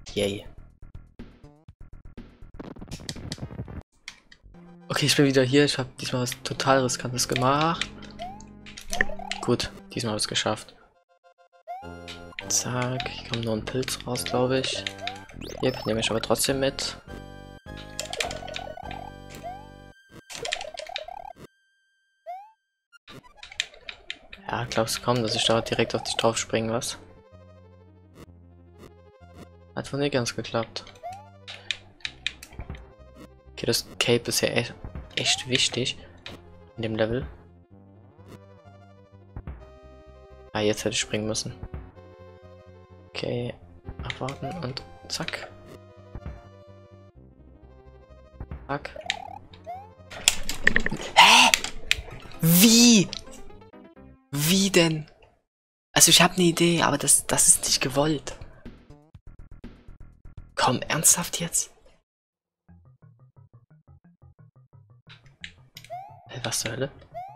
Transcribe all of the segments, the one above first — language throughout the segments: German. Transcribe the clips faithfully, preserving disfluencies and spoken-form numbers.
Yay. Okay, ich bin wieder hier. Ich habe diesmal was total Riskantes gemacht. Gut, diesmal habe ich es geschafft. Zack, hier kommt nur ein Pilz raus, glaube ich. Yep, nehme ich aber trotzdem mit. Ja, glaubst du kaum, dass ich da direkt auf dich drauf springen, was? Hat wohl nicht ganz geklappt. Okay, das Cape ist ja echt, echt wichtig in dem Level. Ah, jetzt hätte ich springen müssen. Okay, abwarten und zack. Zack. Hä? Wie? Wie denn? Also ich habe eine Idee, aber das, das ist nicht gewollt. Komm, ernsthaft jetzt? Hey, was zur Hölle?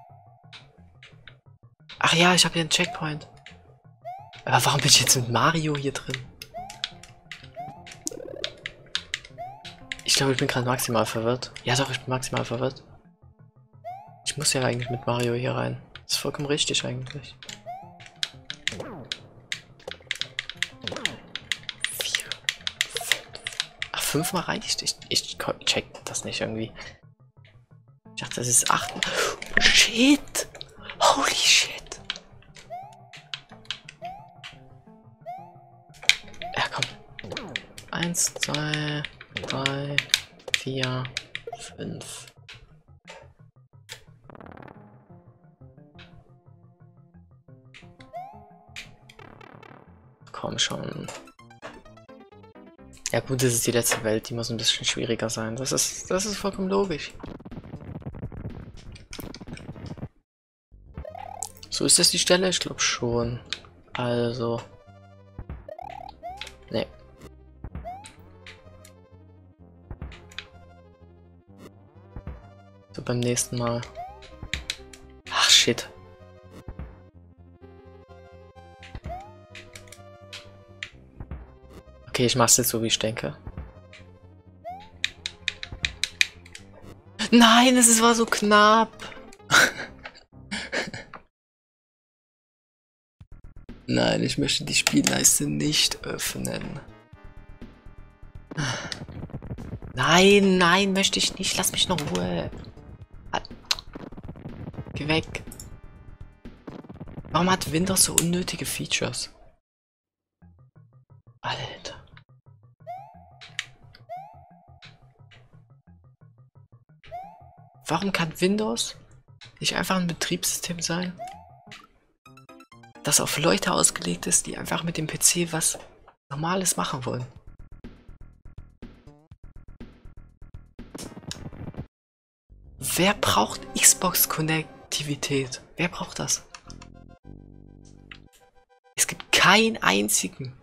Ach ja, ich habe hier einen Checkpoint. Aber warum bin ich jetzt mit Mario hier drin? Ich glaube, ich bin gerade maximal verwirrt. Ja doch, ich bin maximal verwirrt. Ich muss ja eigentlich mit Mario hier rein. Das ist vollkommen richtig eigentlich. Vier, fünf. Ach, fünfmal reicht. Ich, ich check das nicht irgendwie. Ich dachte, das ist acht. Shit! Holy shit! Ja, komm. Eins, zwei, drei, vier, fünf. Komm schon. Ja gut, das ist die letzte Welt, die muss ein bisschen schwieriger sein. Das ist, das ist vollkommen logisch. So, ist das die Stelle? Ich glaube schon. Also. Nee. So, beim nächsten Mal. Ach, shit. Okay, ich mach's jetzt so, wie ich denke. Nein, es war so knapp. Nein, ich möchte die Spielleiste nicht öffnen. Nein, nein, möchte ich nicht. Lass mich in Ruhe. Geh weg. Warum hat Windows so unnötige Features? Alter. Warum kann Windows nicht einfach ein Betriebssystem sein, das auf Leute ausgelegt ist, die einfach mit dem P C was Normales machen wollen? Wer braucht Xbox-Konnektivität? Wer braucht das? Es gibt keinen einzigen,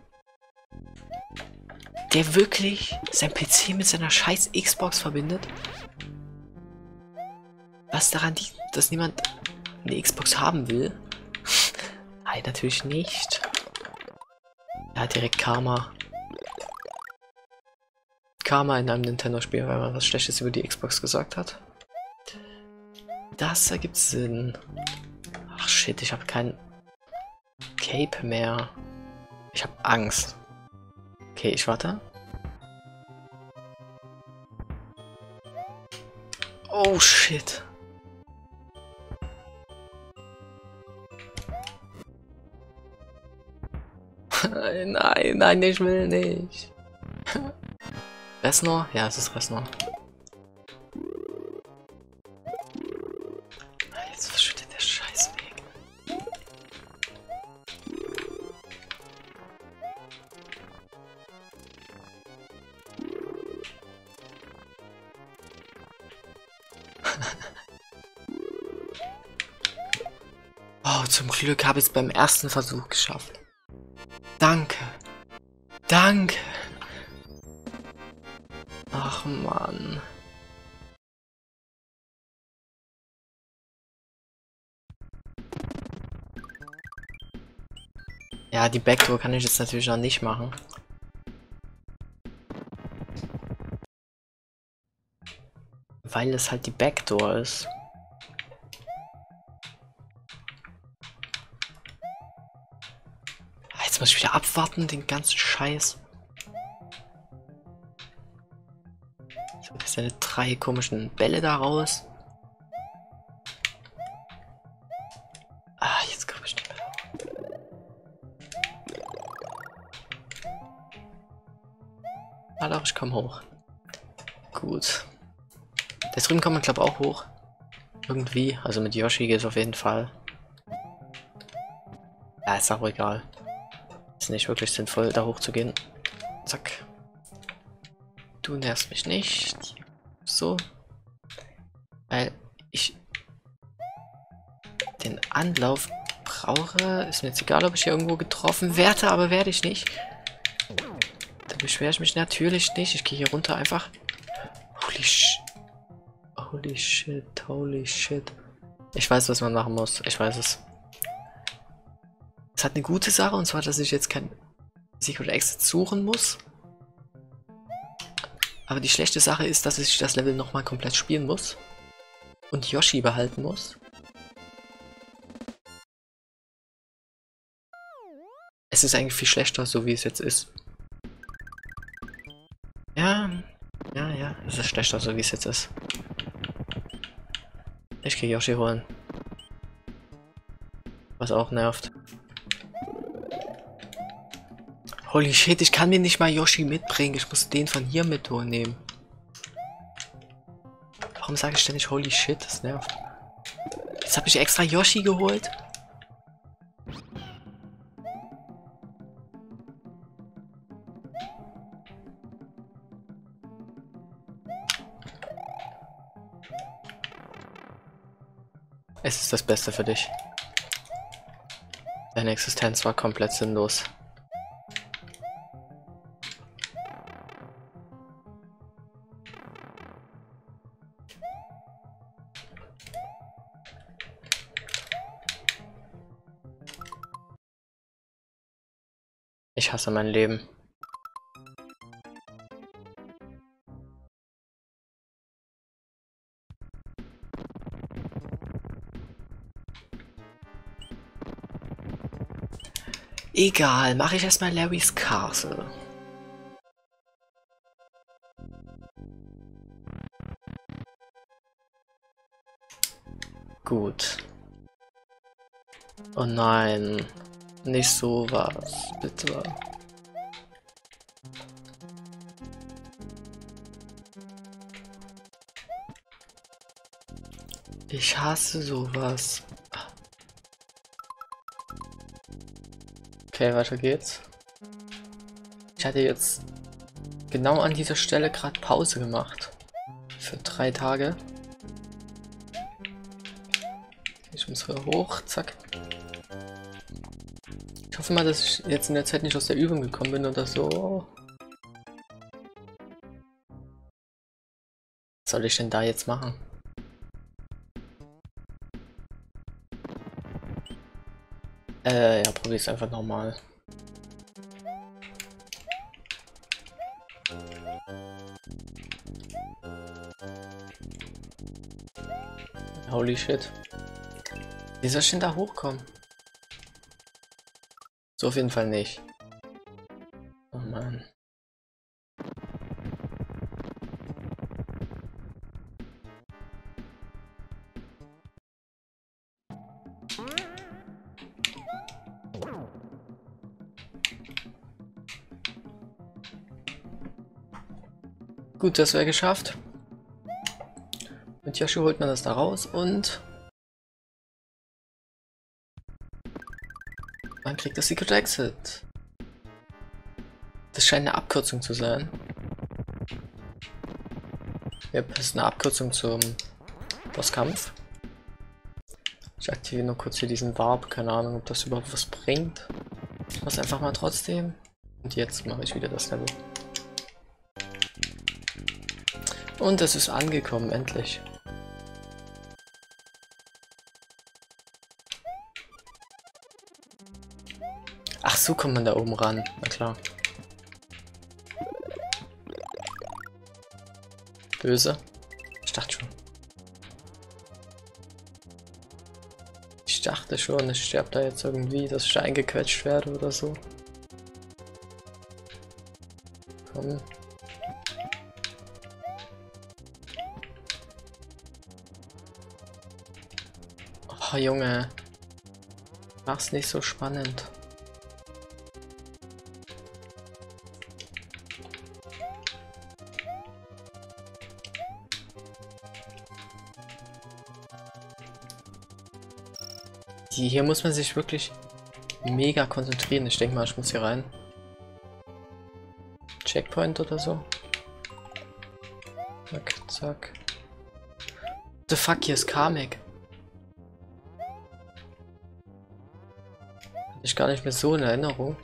der wirklich sein P C mit seiner scheiß Xbox verbindet. Was daran liegt, dass niemand eine Xbox haben will? Nein, natürlich nicht. Ja, direkt Karma. Karma in einem Nintendo-Spiel, weil man was Schlechtes über die Xbox gesagt hat. Das ergibt Sinn. Ach shit, ich habe kein Cape mehr. Ich habe Angst. Okay, ich warte. Oh shit. Nein, nein, ich will nicht. Resnor? Ja, es ist Resnor. Jetzt verschwindet der Scheißweg. Oh, zum Glück habe ich es beim ersten Versuch geschafft. Danke. Danke. Ach Mann. Ja, die Backdoor kann ich jetzt natürlich noch nicht machen. weil es halt die Backdoor ist. Jetzt muss ich wieder abwarten, den ganzen Scheiß. So, das sind drei komischen Bälle da raus. Ah, jetzt komme ich nicht mehr. Ah, doch, ich komme hoch. Gut. Da drüben kommt man, glaube ich, auch hoch. Irgendwie. Also mit Yoshi geht es auf jeden Fall. Ja, ist auch egal. Ist nicht wirklich sinnvoll, da hoch zu gehen. Zack. Du nervst mich nicht. So. Weil ich den Anlauf brauche. Ist mir jetzt egal, ob ich hier irgendwo getroffen werde, aber werde ich nicht. Da beschwere ich mich natürlich nicht. Ich gehe hier runter einfach. Holy shit. Holy shit, holy shit. Ich weiß, was man machen muss. Ich weiß es. Es hat eine gute Sache, und zwar, dass ich jetzt kein Secret Exit suchen muss. Aber die schlechte Sache ist, dass ich das Level nochmal komplett spielen muss. Und Yoshi behalten muss. Es ist eigentlich viel schlechter, so wie es jetzt ist. Ja, ja, ja, es ist schlechter, so wie es jetzt ist. Ich gehe Yoshi holen. Was auch nervt. Holy shit, ich kann mir nicht mal Yoshi mitbringen. Ich muss den von hier mit nehmen. Warum sage ich ständig holy shit? Das nervt. Jetzt habe ich extra Yoshi geholt. Es ist das Beste für dich. Deine Existenz war komplett sinnlos. Ich hasse mein Leben. Egal, mache ich erstmal Larry's Castle. Gut. Oh nein. Nicht sowas, bitte. Ich hasse sowas. Okay, weiter geht's. Ich hatte jetzt genau an dieser Stelle gerade Pause gemacht. Für drei Tage. Ich muss wieder hoch, zack. Ich hoffe mal, dass ich jetzt in der Zeit nicht aus der Übung gekommen bin oder so. Was soll ich denn da jetzt machen? Äh, ja, probier's einfach nochmal. Holy shit. Wie soll ich denn da hochkommen? So auf jeden Fall nicht. Oh Mann. Gut, das wäre geschafft. Mit Yoshi holt man das da raus und man kriegt das Secret Exit. Das scheint eine Abkürzung zu sein. Ja, das ist eine Abkürzung zum Bosskampf. Ich aktiviere nur kurz hier diesen Warp, keine Ahnung, ob das überhaupt was bringt. Ich mach's einfach mal trotzdem. Und jetzt mache ich wieder das Level. Und es ist angekommen, endlich. Ach, so kommt man da oben ran. Na klar. Böse. dachte schon. Ich dachte schon, ich sterbe da jetzt irgendwie, dass ich da eingequetscht werde oder so. Komm. Oh Junge. Mach's nicht so spannend. Die, hier muss man sich wirklich mega konzentrieren. Ich denke mal, ich muss hier rein. Checkpoint oder so. Zack, zack. The fuck, hier ist Kamek. Hatte ich gar nicht mehr so in Erinnerung.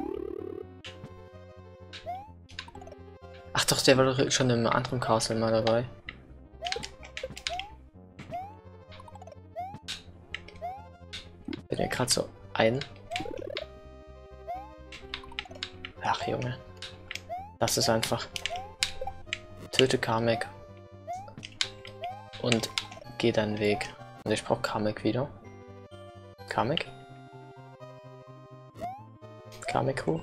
Ach doch, der war doch schon im anderen Castle mal dabei. Bin ja gerade so ein. Ach Junge. Das ist einfach. Töte Kamek. Und geh deinen Weg. Und ich brauche Kamek wieder. Kamek? Kameku?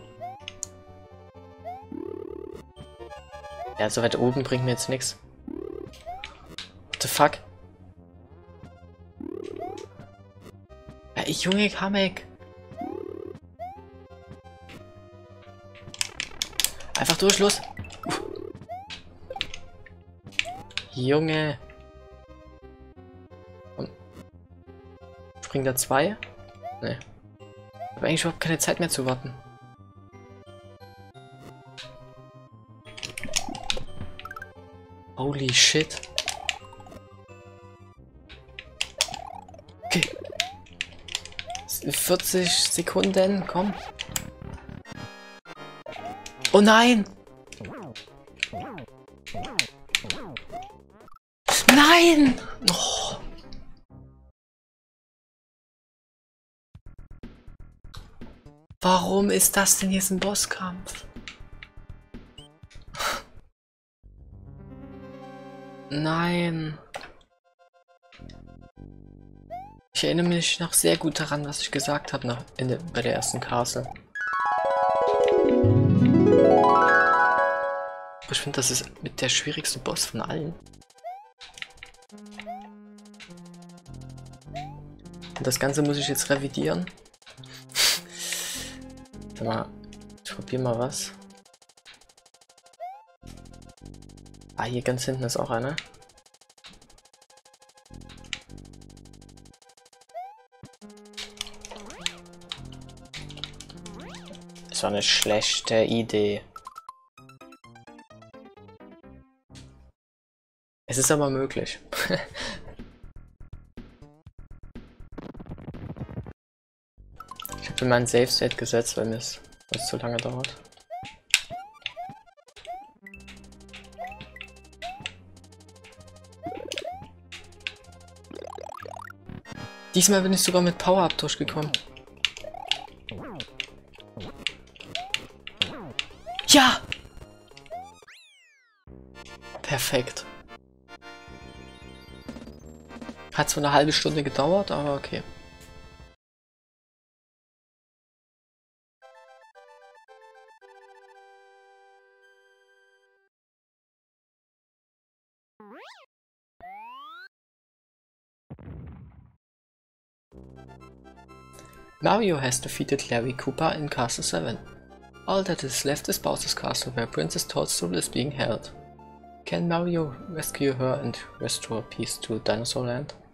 Ja, so weit oben bringt mir jetzt nichts. What the fuck? Ja, ich Junge Kamek. Einfach durch, los. Uff. Junge. Und springt da zwei? Ne. Ich habe eigentlich überhaupt keine Zeit mehr zu warten. Holy shit. Okay. vierzig Sekunden, komm. Oh nein! Nein! Oh. Warum ist das denn jetzt ein Bosskampf? Nein. Ich erinnere mich noch sehr gut daran, was ich gesagt habe nach, in der, bei der ersten Castle. Aber ich finde, das ist mit der schwierigste Boss von allen. Und das Ganze muss ich jetzt revidieren. Warte mal, ich probiere mal was. Ah, hier ganz hinten ist auch einer. Das war eine schlechte Idee. Es ist aber möglich. Ich habe meinen Save State gesetzt, weil mir es zu lange dauert. Diesmal bin ich sogar mit Power-Up durchgekommen. Ja! Perfekt. Hat zwar eine halbe Stunde gedauert, aber okay. Mario has defeated Larry Koopa in Castle seven. All that is left is Bowser's Castle, where Princess Toadstool is being held. Can Mario rescue her and restore peace to Dinosaur Land?